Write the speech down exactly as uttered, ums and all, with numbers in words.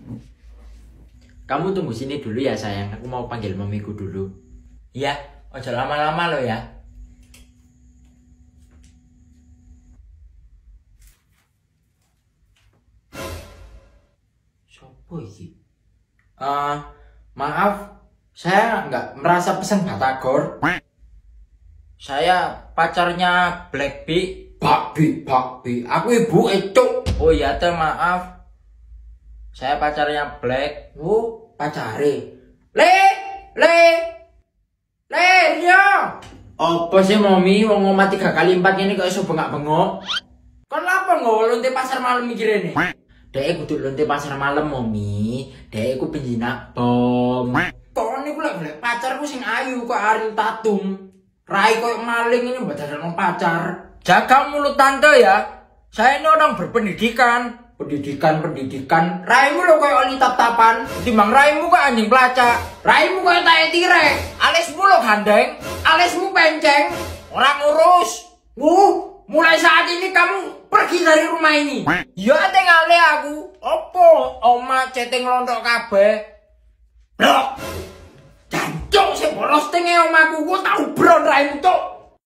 Kamu tunggu sini dulu ya sayang, aku mau panggil mamiku dulu. Iya, ojo lama-lama lo ya. Sopo iki? Uh, maaf, saya nggak merasa pesan batagor. Saya pacarnya Blackby. Bakbi, Bakbi, aku ibu itu. Oh iya teh, maaf. Saya pacarnya Black. Oh, pacare. Le, le, le, ya. Apa sih mami? Wong ngomong tiga kali empat ini kok iso bengak-bengok. Kenapa nggak lonte pasar malam mikir ini? Dek kudu lonte pasar malam mami. Dek ku penjinak bom. Kok ini pula Black pacarku sing ayu kok Ariel Tatum. Rai kok maling ini buat ada pacar. Jaga mulut tante ya. Saya ini orang berpendidikan. Pendidikan, pendidikan. Raimu lo kayak oli tap-tapan. Timbang raimu kok anjing pelacak. Raimu kayak tae tire. Alismu lo gandeng. Alismu penceng. Orang urus. Wuh, mulai saat ini kamu pergi dari rumah ini. Ya tinggalnya aku. Opo, oma ceteng lontok kabeh. Blok. Jancuk sih bolos tenge omaku. Gue tau bron raimu tuh.